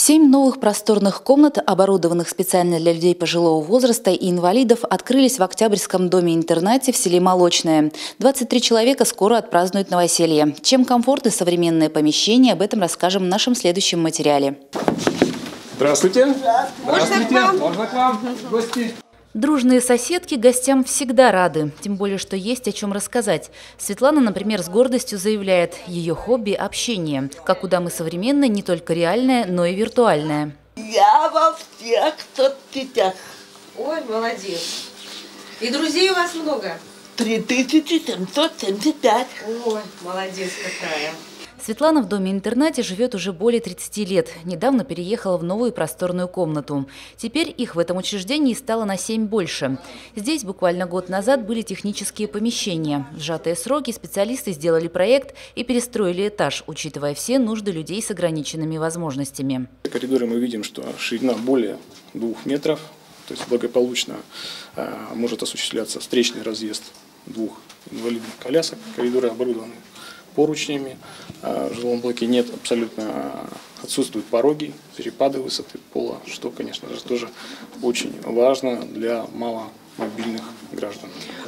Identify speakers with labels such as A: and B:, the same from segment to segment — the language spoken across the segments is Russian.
A: 7 новых просторных комнат, оборудованных специально для людей пожилого возраста и инвалидов, открылись в Октябрьском доме-интернате в селе Молочное. 23 человека скоро отпразднуют новоселье. Чем комфорт и современное помещение, об этом расскажем в нашем следующем материале.
B: Здравствуйте.
C: Здравствуйте.
B: Можно к вам, гости?
A: Дружные соседки гостям всегда рады, тем более, что есть о чем рассказать. Светлана, например, с гордостью заявляет, ее хобби – общение. Как у дамы современной, не только реальное, но и виртуальное.
C: Я во всех соцсетях.
D: Ой, молодец. И друзей у вас много?
C: 3775.
D: Ой, молодец какая.
A: Светлана в доме-интернате живет уже более 30 лет. Недавно переехала в новую просторную комнату. Теперь их в этом учреждении стало на 7 больше. Здесь буквально год назад были технические помещения. В сжатые сроки специалисты сделали проект и перестроили этаж, учитывая все нужды людей с ограниченными возможностями.
B: В коридоре мы видим, что ширина более 2 метров, то есть благополучно может осуществляться встречный разъезд 2 инвалидных колясок. Коридоры оборудованы поручнями, в жилом блоке нет абсолютно, отсутствуют пороги, перепады высоты пола, что, конечно же, тоже очень важно для маломобильных граждан.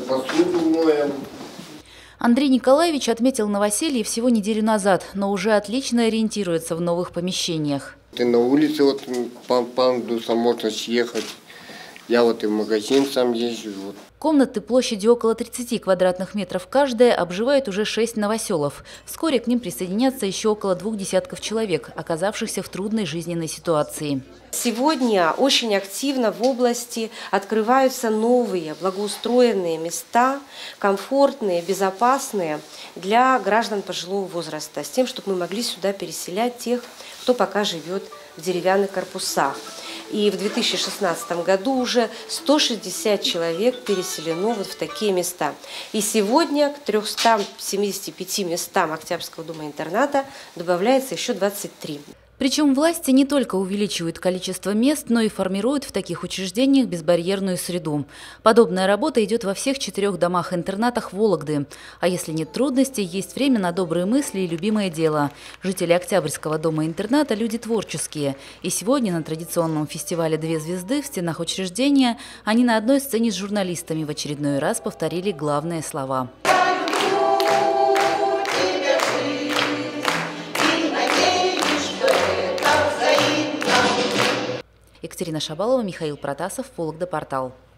A: Андрей Николаевич отметил новоселье всего неделю назад, но уже отлично ориентируется в новых помещениях.
E: Ты на улице вот по пандусу можно съехать. Я вот и в магазин сам езжу. Вот.
A: Комнаты площадью около 30 квадратных метров каждая обживают уже 6 новоселов. Вскоре к ним присоединятся еще около 2 десятков человек, оказавшихся в трудной жизненной ситуации.
D: Сегодня очень активно в области открываются новые благоустроенные места, комфортные, безопасные для граждан пожилого возраста, с тем, чтобы мы могли сюда переселять тех, кто пока живет в деревянных корпусах. И в 2016 году уже 160 человек переселено вот в такие места. И сегодня к 375 местам Октябрьского дома-интерната добавляется еще 23.
A: Причем власти не только увеличивают количество мест, но и формируют в таких учреждениях безбарьерную среду. Подобная работа идет во всех 4 домах-интернатах Вологды. А если нет трудностей, есть время на добрые мысли и любимое дело. Жители Октябрьского дома-интерната – люди творческие. И сегодня на традиционном фестивале «Две звезды» в стенах учреждения они на одной сцене с журналистами в очередной раз повторили главные слова. Екатерина Шабалова, Михаил Протасов, Вологда Портал.